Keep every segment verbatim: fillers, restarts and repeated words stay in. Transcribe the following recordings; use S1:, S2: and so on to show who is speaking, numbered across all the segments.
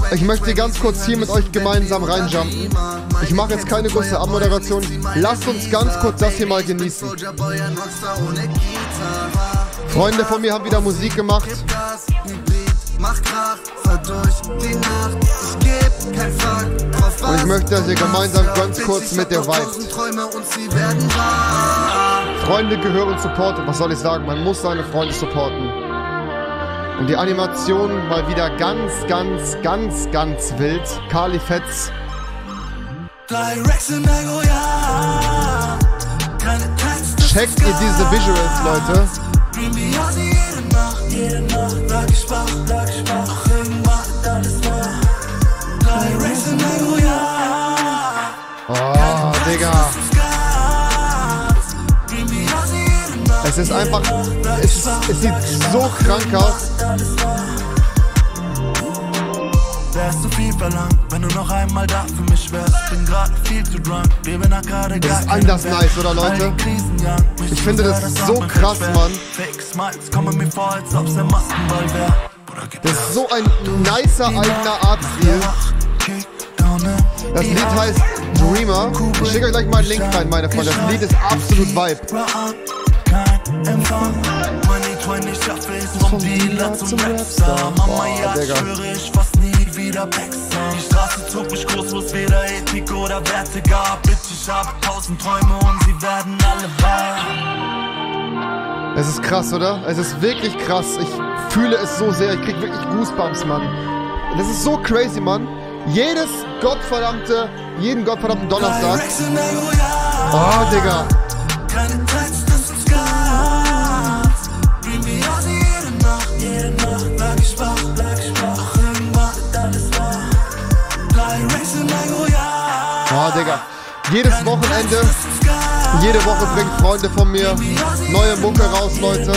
S1: Ich möchte ganz kurz hier mit euch gemeinsam reinjumpen. Ich mache jetzt keine große Abmoderation. Lasst uns ganz kurz das hier mal genießen. Freunde von mir haben wieder Musik gemacht. Und ich möchte, dass ihr gemeinsam ganz kurz mit der Vibe. Freunde gehören supporten. Was soll ich sagen? Man muss seine Freunde supporten. Und die Animation mal wieder ganz, ganz, ganz, ganz wild. Carly Fetz. Checkt ihr diese Visuals, Leute? Oh, Digga. Es ist einfach, es, ist, es sieht so krank aus.
S2: Wärst du viel verlangt, wenn du noch einmal da für mich wärst. Bin gerade viel zu drunk, lebe nach gerade gar.
S1: Das ist anders nice, oder Leute? Ich finde das so krass, Mann. Das ist so ein nicer eigener Artstil. Das Lied heißt Dreamer. Ich schicke euch gleich mal einen Link rein, meine Freunde. Das Lied ist absolut Vibe. Vom Dealer zum Rapstar. Mama, ja, schwöre ich fast nie wieder Packstar. Die Straße zog mich groß, wo es weder Ethik oder Werte gab. Bitch, ich habe tausend Träume und sie werden alle wahr. Es ist krass, oder? Es ist wirklich krass. Ich fühle es so sehr. Ich krieg wirklich Goosebumps, Mann. Das ist so crazy, Mann. Jedes gottverdammte, jeden gottverdammten Donnerstag. Oh, Digga. Oh, Digga. Jedes Wochenende, jede Woche bringen Freunde von mir neue Mucke raus, Leute.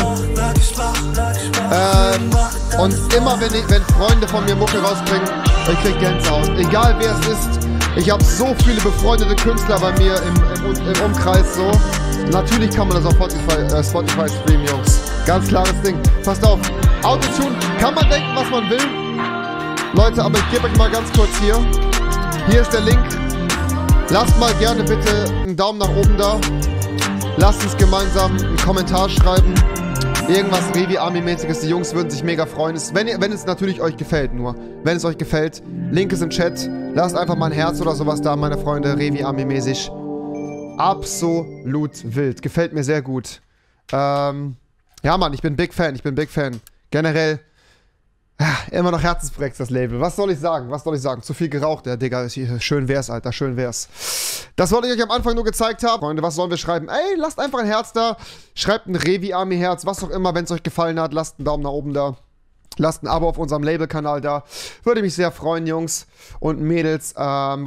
S1: Ähm, und immer wenn, ich, wenn Freunde von mir Mucke rausbringen, ich krieg Gänsehaut. Egal wer es ist. Ich habe so viele befreundete Künstler bei mir im, im, im Umkreis so. Natürlich kann man das auf Spotify, äh, Spotify streamen, Jungs. Ganz klares Ding. Passt auf. Autotune, kann man denken, was man will. Leute, aber ich gebe euch mal ganz kurz hier. Hier ist der Link. Lasst mal gerne bitte einen Daumen nach oben da. Lasst uns gemeinsam einen Kommentar schreiben. Irgendwas Revi Army-mäßiges. Die Jungs würden sich mega freuen. Wenn, wenn es natürlich euch gefällt nur. Wenn es euch gefällt. Link ist im Chat. Lasst einfach mal ein Herz oder sowas da, meine Freunde. Revi Army-mäßig. Absolut wild. Gefällt mir sehr gut. Ähm, ja, Mann, ich bin Big Fan. Ich bin Big Fan. Generell. Immer noch Herzensprojekt, das Label. Was soll ich sagen? Was soll ich sagen? Zu viel geraucht, der Digga. Schön wär's, Alter. Schön wär's. Das wollte ich euch am Anfang nur gezeigt haben. Freunde, was sollen wir schreiben? Ey, lasst einfach ein Herz da. Schreibt ein Revi Army Herz. Was auch immer, wenn es euch gefallen hat. Lasst einen Daumen nach oben da. Lasst ein Abo auf unserem Labelkanal da. Würde mich sehr freuen, Jungs und Mädels. Ähm,